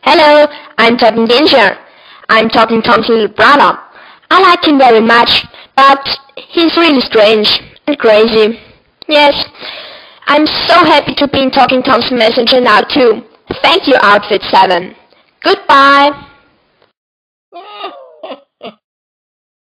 Hello, I'm Talking Danger. I'm Talking Tom's little brother. I like him very much, but he's really strange and crazy. Yes, I'm so happy to be in Talking Tom's Messenger now too. Thank you, Outfit 7. Goodbye.